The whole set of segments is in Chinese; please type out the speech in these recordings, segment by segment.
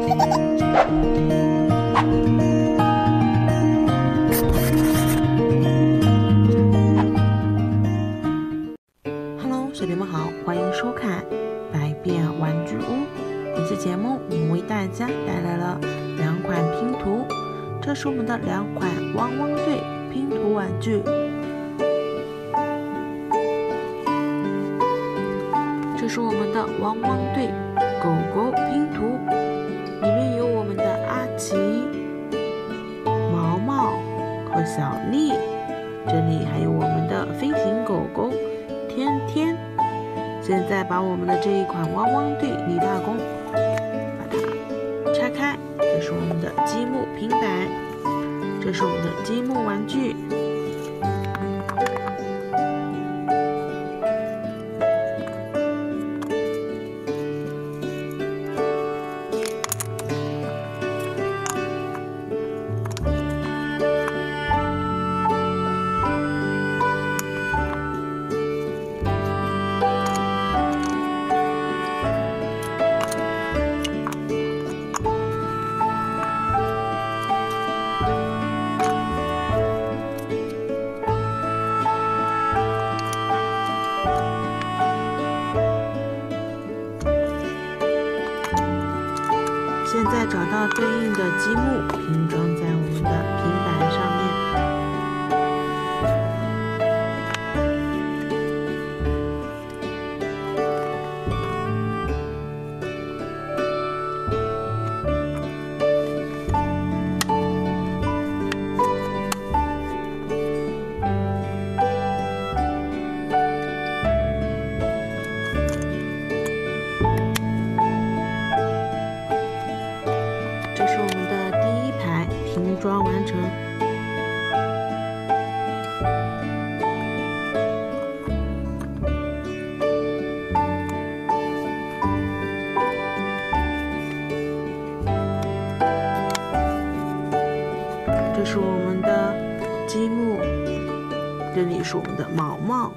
Hello， 小朋友们好，欢迎收看百变玩具屋。本期节目我们为大家带来了2款拼图，这是我们的2款汪汪队拼图玩具。这是我们的汪汪队狗狗拼图，里面有我们的阿奇、毛毛和小丽，这里还有我们的飞行狗狗天天。现在把我们的这一款汪汪队李大公把它拆开，这是我们的积木平板，这是我们的积木玩具。现在找到对应的积木，拼装在我们的平板上面。这是我们的第1排拼装完成。这是我们的积木，这里是我们的毛毛。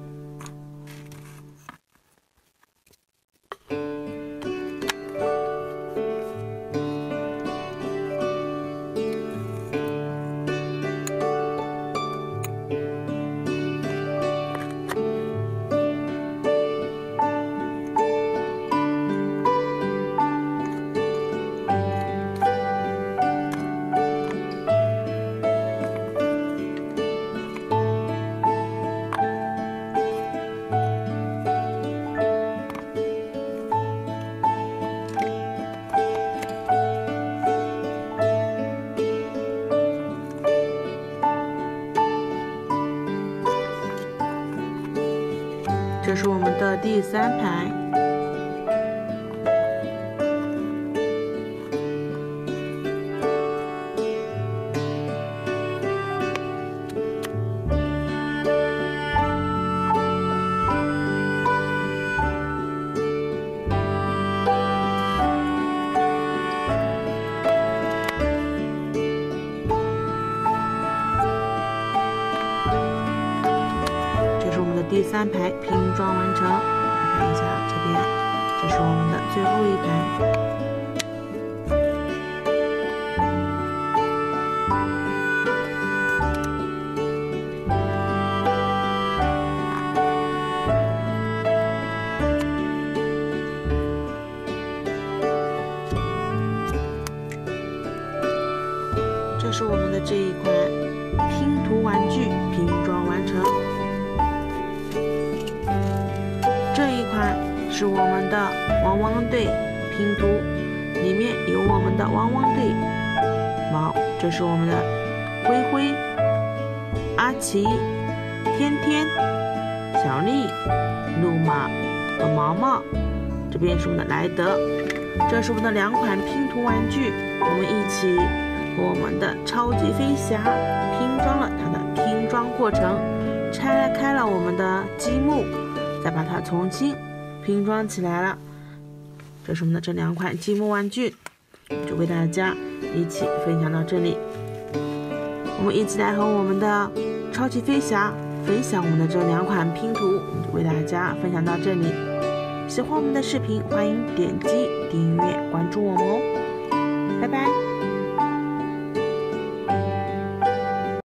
这是我们的第3排，第3排拼装完成，看一下这边，这是我们的最后1排。这是我们的这一款拼图玩具拼装完成。这一款是我们的汪汪队拼图，里面有我们的汪汪队毛，这是我们的灰灰、阿奇、天天、小丽、路马和毛毛，这边是我们的莱德。这是我们的2款拼图玩具，我们一起和我们的超级飞侠拼装了它的拼装过程，拆开了我们的积木，再把它重新拼装起来了。这是我们的这2款积木玩具，就为大家一起分享到这里。我们一起来和我们的超级飞侠分享我们的这2款拼图，就为大家分享到这里。喜欢我们的视频，欢迎点击订阅关注我们哦。 拜拜。